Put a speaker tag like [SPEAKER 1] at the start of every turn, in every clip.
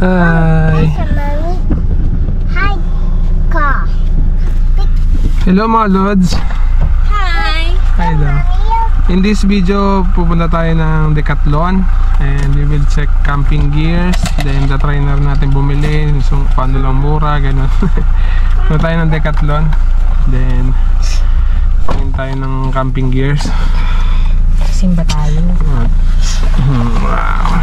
[SPEAKER 1] Hi.
[SPEAKER 2] Hi, ka.
[SPEAKER 1] Hello mga lods.
[SPEAKER 2] Hi.
[SPEAKER 1] Hi daw. In this video, pupunta tayo ng Decathlon and we will check camping gears. Then tatry na rin natin bumili so, paano lang mura, ganun. Pupunta tayo ng Decathlon. Then tingin tayo ng camping gears.
[SPEAKER 3] Simba tayo.
[SPEAKER 1] Wow.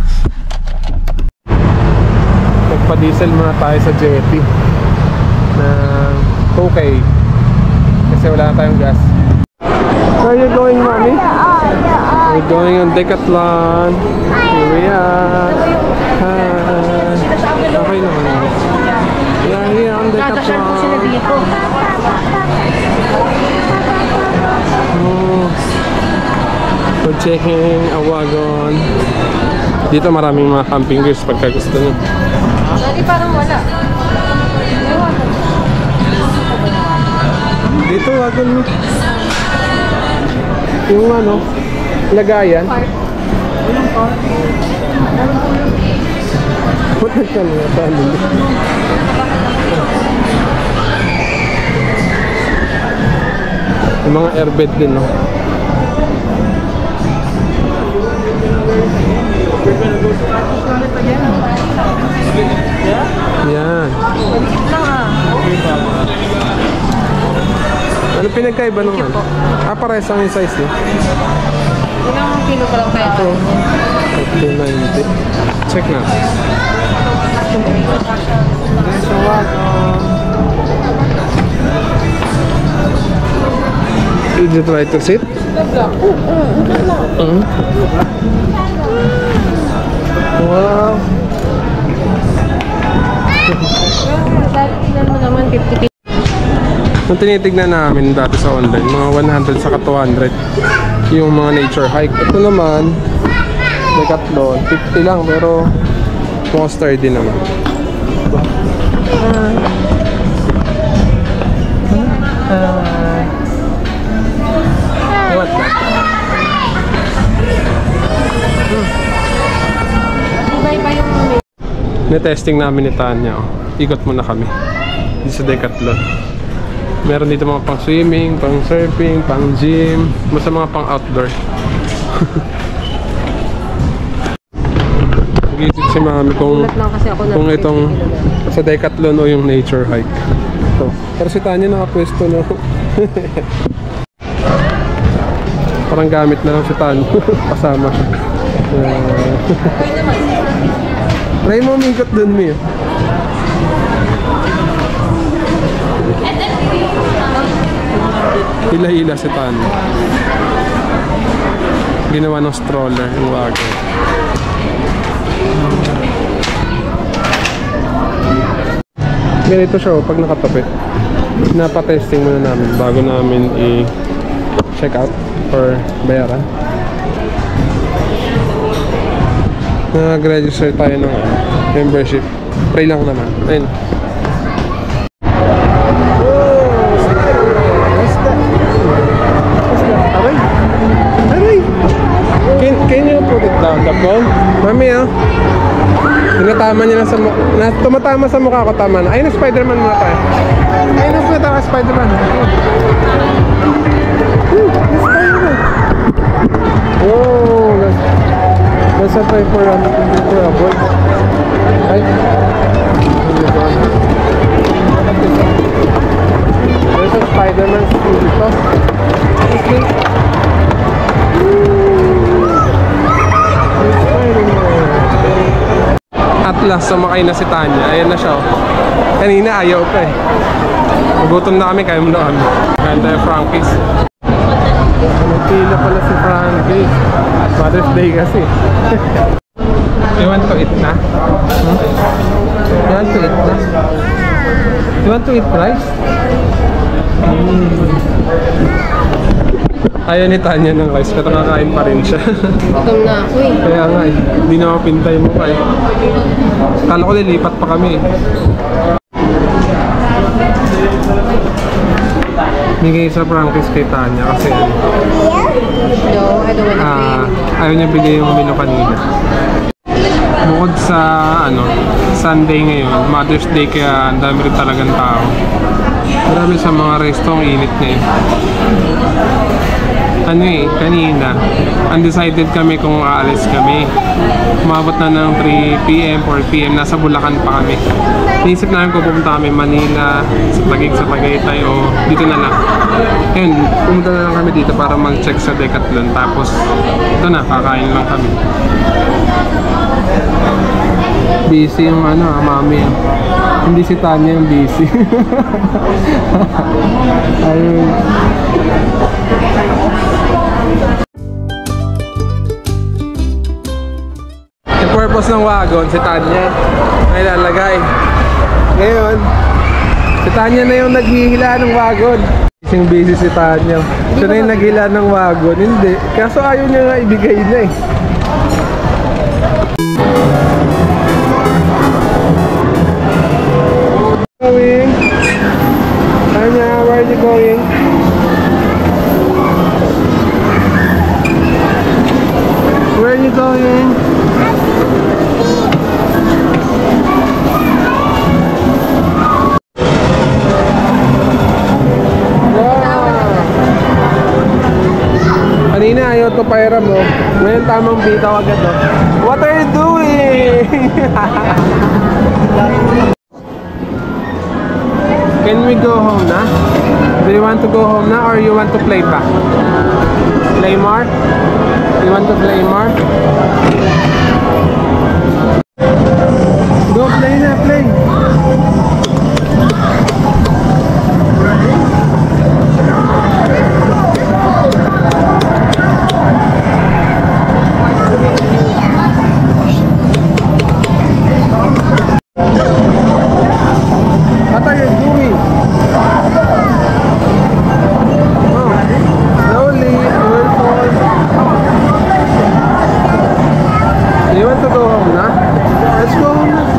[SPEAKER 1] Nagpa-diesel muna tayo sa jetty na okay kasi wala na tayong gas. Where are you going, mommy? We're going on Decathlon. Here we are. Hi. Okay naman. We are here on Decathlon. We're checking a wagon. Dito maraming mga camping gears pagka gusto nyo.
[SPEAKER 3] Dati parang wala.
[SPEAKER 1] Dito wagon mo. Yung ano, lagayan.
[SPEAKER 3] Walang car.
[SPEAKER 1] Punta ka na saan nila. Yung mga airbed din, no? Yan. Ano pinagkaiba nung ano? Parehas lang yung size eh.
[SPEAKER 3] Ilang kilo pa lang kaya ito?
[SPEAKER 1] 290. Check na. So did you try to sit? Wow.
[SPEAKER 3] Dahil tingnan mo naman 50 kilo.
[SPEAKER 1] Nung tinitignan namin dati sa online, mga 100 saka 200 yung mga nature hike. Ito naman, Decathlon, 50 lang pero mga sturdy naman. What?
[SPEAKER 3] Iba-iba yung
[SPEAKER 1] Na-testing namin ni Tanya. Oh. Ikot muna kami dito sa Decathlon. Meron dito mga pang swimming, pang surfing, pang gym, basta mga pang outdoor. Nag-iisip si mami kung itong sa Decathlon o yung nature hike. Ito. Pero si Tanya nakapwesto na. Parang gamit na lang si Tanya. Kasama siya. Try mo umikot dun, Mia. Hila-hila si Tanya. Ginawa ng stroller yung wagon. Ganito siya pag nakatabi. Pinapa-testing muna namin bago namin i-check out or bayaran. Nag-register tayo ng membership. Pray lang naman. Ayun. Can you put it down the phone? Mami, tinatama niya lang sa mukha. Tumatama sa mukha ko, tama na. Ayun na, Spider-Man muna tayo. Ayun na, punta ka, Spider-Man. Oh, let's try for a boy. Right? There's a Spider-Man dito. At last, sumakay na si Tanya. Ayan na siya. Kanina ayaw pa eh. Nagutom na kami, kaya muna kami. Kaya tayo Frankie's. Nagpila pala si Frankie's. Mother's Day kasi. You want to eat na? You want to eat na? You want to eat rice? Ayaw ni Tanya ng rice, pero nakakain pa rin siya.
[SPEAKER 3] gutom na ako eh.
[SPEAKER 1] Kaya nga eh, hindi na mapintay mo pa eh. Kala ko lilipat pa kami eh. Bigay sa Frankie's kay Tanya kasi
[SPEAKER 3] No, I don't wanna play.
[SPEAKER 1] ayaw niya bigay yung menu kanina. Bukod sa Sunday ngayon, Mother's Day, kaya ang dami rin talagang tao. Marami sa mga resto, ang init ngayon. Kanina, undecided kami kung aalis kami. Umabot na ng 3 p.m., 4 p.m. Nasa Bulacan pa kami. Naisip namin kung pupunta kami Manila, sa Tagaytay o dito na lang. Yun, pumunta na lang kami dito para mag-check sa Decathlon. Tapos, ito na, kakain lang kami. Busy yung mami. Hindi si Tanya yung busy. Ayun. Yung purpose ng wagon, si Tanya ay lalagay. Ngayon, si Tanya na yung naghihila ng wagon. Busy si Tanya. Siya na yung naghila ng wagon. Hindi. Kaso ayaw niya nga ibigay na eh. Going? Tanya, where are you going? Where are you going? Kanina ayaw to pairam mo. Ngayon tamang bitaw agad oh. What are you doing? Can we go home na? Do you want to go home na or you want to play pa? Play more? You want to play more? Go play na, play! What are you doing? Oh, slowly, I will fall. You want to go home na? Let's go home na.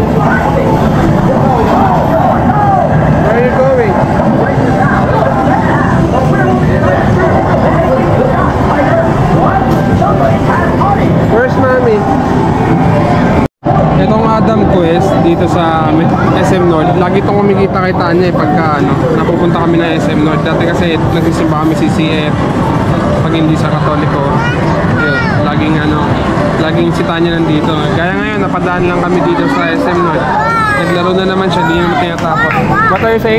[SPEAKER 1] Where are you going? Where's mommy? Itong Adam Quest dito sa SM North, lagi itong kumikita kay Tanya pagka napupunta kami ng SM North. Dati kasi nagsisimba kami CCF pag hindi sa Katoliko. Yun, laging si Tanya nandito. Kaya ngayon, napadaan lang kami dito sa SM North. Naglaro na naman siya, hindi naman tinatapos. What are you saying?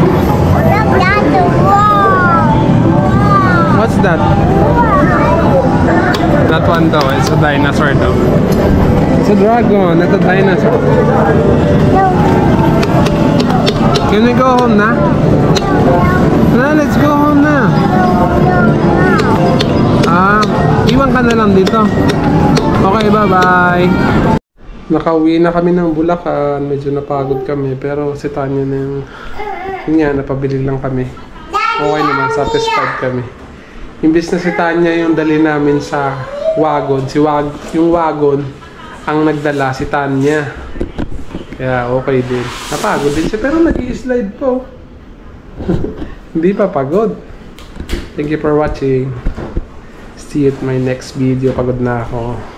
[SPEAKER 1] What's that? That one daw, it's a dinosaur daw. It's a dragon, not a dinosaur. Can we go home na? Let's go home na. Iwan ka na lang dito. Okay, bye-bye. Nakauwi na kami ng Bulacan. Medyo napagod kami. Pero si Tanya na yung... Yun nga, napabili lang kami. Okay naman, satisfied kami. Imbis na si Tanya yung dali namin sa wagon. Yung wagon ang nagdala si Tanya. Kaya okay din. Napagod din siya pero nag-i-slide po. Hindi pa pagod. Thank you for watching. See you at my next video. Pagod na ako.